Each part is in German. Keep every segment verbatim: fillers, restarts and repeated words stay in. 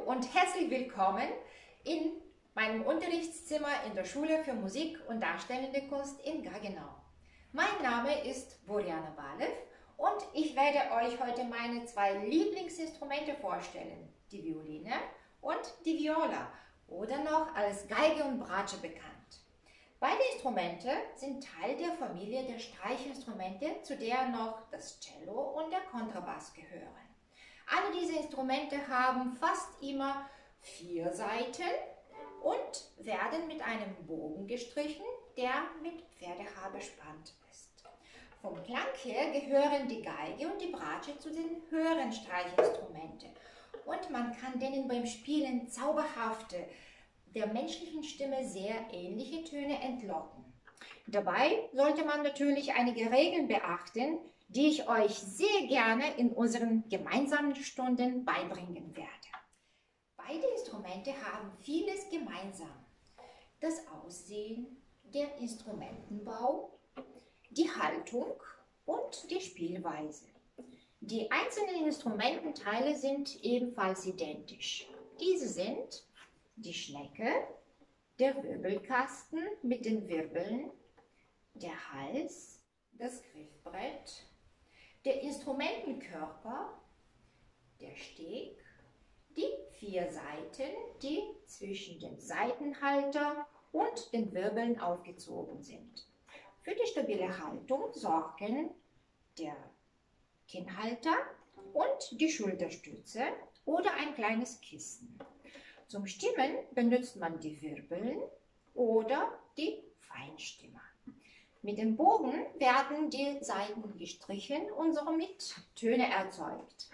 und herzlich willkommen in meinem Unterrichtszimmer in der Schule für Musik und Darstellende Kunst in Gaggenau. Mein Name ist Borjana Balev und ich werde euch heute meine zwei Lieblingsinstrumente vorstellen, die Violine und die Viola oder noch als Geige und Bratsche bekannt. Beide Instrumente sind Teil der Familie der Streichinstrumente, zu der noch das Cello und der Kontrabass gehören. Alle diese Instrumente haben fast immer vier Saiten und werden mit einem Bogen gestrichen, der mit Pferdehaar bespannt ist. Vom Klang her gehören die Geige und die Bratsche zu den höheren Streichinstrumenten und man kann denen beim Spielen zauberhafte, der menschlichen Stimme sehr ähnliche Töne entlocken. Dabei sollte man natürlich einige Regeln beachten, die ich euch sehr gerne in unseren gemeinsamen Stunden beibringen werde. Beide Instrumente haben vieles gemeinsam. Das Aussehen, der Instrumentenbau, die Haltung und die Spielweise. Die einzelnen Instrumententeile sind ebenfalls identisch. Diese sind die Schnecke, der Wirbelkasten mit den Wirbeln, der Hals, das Griffbrett, der Instrumentenkörper, der Steg, die vier Saiten, die zwischen dem Saitenhalter und den Wirbeln aufgezogen sind. Für die stabile Haltung sorgen der Kinnhalter und die Schulterstütze oder ein kleines Kissen. Zum Stimmen benutzt man die Wirbeln oder die Feinstimmer. Mit dem Bogen werden die Saiten gestrichen und somit Töne erzeugt.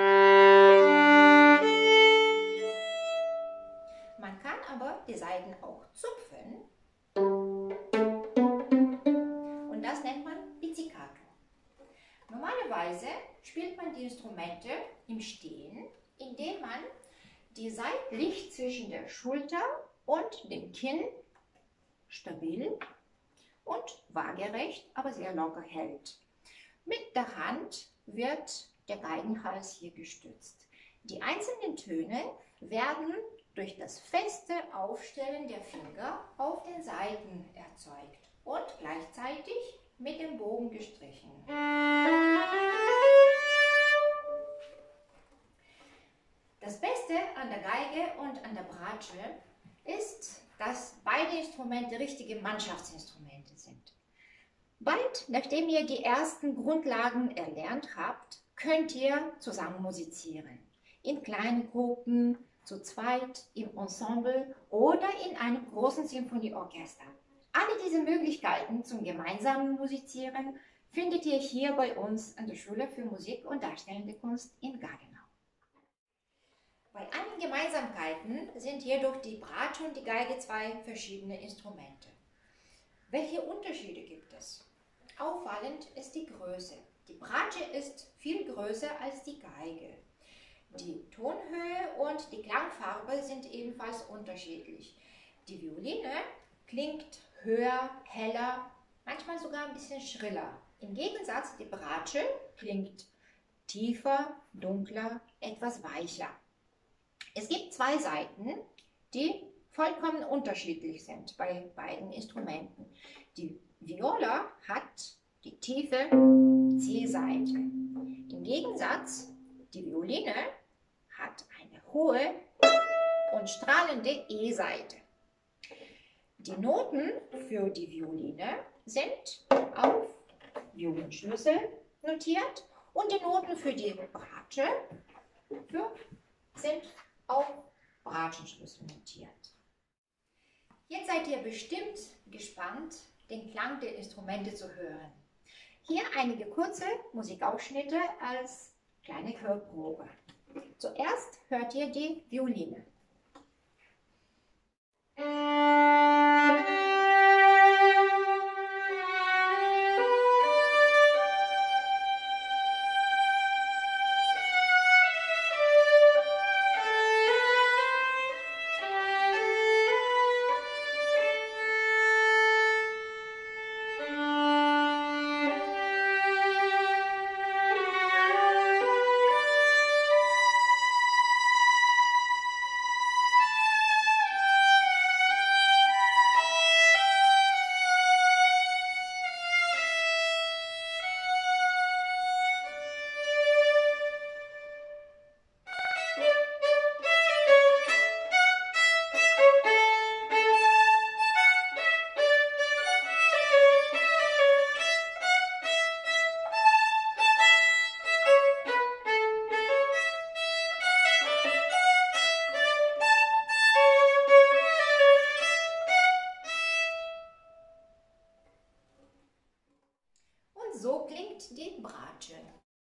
Man kann aber die Saiten auch zupfen und das nennt man Pizzicato. Normalerweise spielt man die Instrumente im Stehen, indem man die seitlich zwischen der Schulter und dem Kinn stabil und waagerecht, aber sehr locker hält. Mit der Hand wird der Geigenhals hier gestützt. Die einzelnen Töne werden durch das feste Aufstellen der Finger auf den Saiten erzeugt und gleichzeitig mit dem Bogen gestrichen. Das Beste an der Geige und an der Bratsche ist, dass beide Instrumente richtige Mannschaftsinstrumente sind. Bald, nachdem ihr die ersten Grundlagen erlernt habt, könnt ihr zusammen musizieren. In kleinen Gruppen, zu zweit, im Ensemble oder in einem großen Symphonieorchester. Alle diese Möglichkeiten zum gemeinsamen Musizieren findet ihr hier bei uns an der Schule für Musik und Darstellende Kunst in Gaggenau. Bei allen Gemeinsamkeiten sind jedoch die Bratsche und die Geige zwei verschiedene Instrumente. Welche Unterschiede gibt es? Auffallend ist die Größe. Die Bratsche ist viel größer als die Geige. Die Tonhöhe und die Klangfarbe sind ebenfalls unterschiedlich. Die Violine klingt höher, heller, manchmal sogar ein bisschen schriller. Im Gegensatz, die Bratsche klingt tiefer, dunkler, etwas weicher. Es gibt zwei Saiten, die vollkommen unterschiedlich sind bei beiden Instrumenten. Die Viola hat die tiefe C-Saite. Im Gegensatz, die Violine hat eine hohe und strahlende E-Saite. Die Noten für die Violine sind auf Violinschlüssel notiert und die Noten für die Bratsche für, sind auf Bratschenschlüssel notiert. Jetzt seid ihr bestimmt gespannt, den Klang der Instrumente zu hören. Hier einige kurze Musikausschnitte als kleine Hörprobe. Zuerst hört ihr die Violine. so klingt die Bratsche.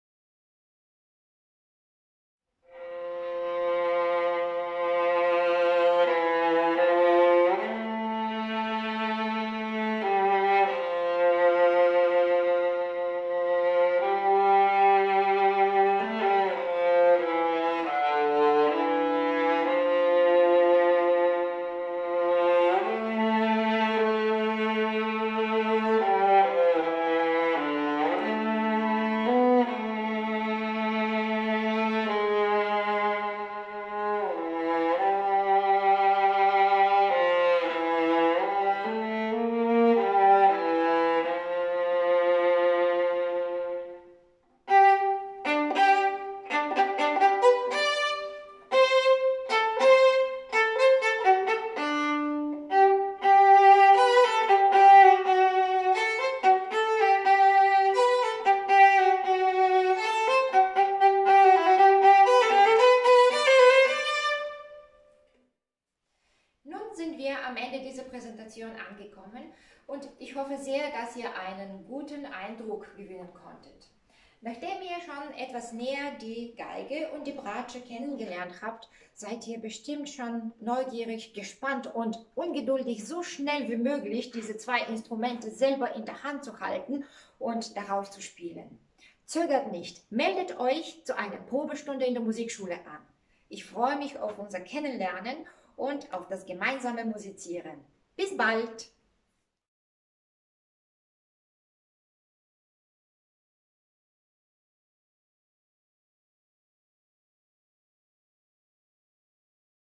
Sind wir am Ende dieser Präsentation angekommen und ich hoffe sehr, dass ihr einen guten Eindruck gewinnen konntet. Nachdem ihr schon etwas näher die Geige und die Bratsche kennengelernt habt, seid ihr bestimmt schon neugierig, gespannt und ungeduldig, so schnell wie möglich diese zwei Instrumente selber in der Hand zu halten und darauf zu spielen. Zögert nicht, meldet euch zu einer Probestunde in der Musikschule an. Ich freue mich auf unser Kennenlernen und auf das gemeinsame Musizieren. Bis bald!